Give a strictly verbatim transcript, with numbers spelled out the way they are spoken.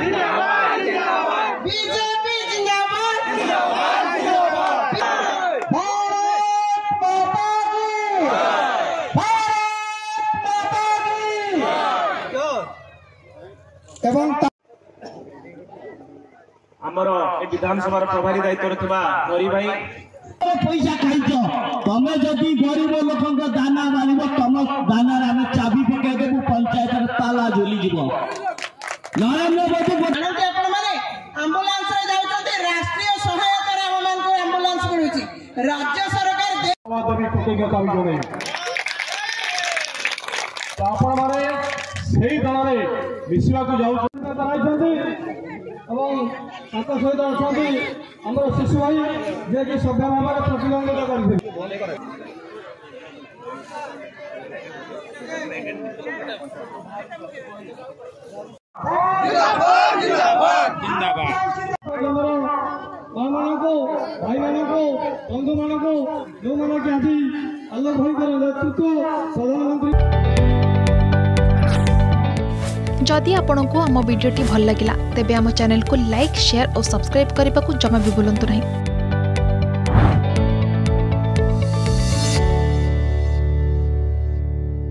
BJP जिंदाबाद। एवं आमर ए विधानसभा प्रभारी दायित्व थिबा गरी भाई पैसा खाइछ तमे जदि गरीब लोकन दाना मारिब तम दाना आमे चाबी पके देबु पंचायत ताला झोली जीव नरेंद्र मोदी जानते आपण माने एम्बुलेंस रे जाउछते राष्ट्रीय सहायता रे हम मान को एम्बुलेंस मिलुची राज्य सरकार दे दबी कृतज्ञता भी जोड़े आपण माने सेही दल रे मिसिवा को जाउ जनाइछन्ती एवं ताका सहित अछन्ती हमर शिशु भाई जे कि सभ्य भाव प्रतिबंधित करथिले जिंदाबाद जिंदाबाद जिंदाबाद मां को भाई मानन को बंधु मानन को जो माने कि आज अल्लाह भाई कर नेतृत्व प्रधानमंत्री जदि आपंक आम भिडी भल लगा तेब आम चैनल को लाइक शेयर और सब्सक्राइब करने को जमा भी भूलु नहीं।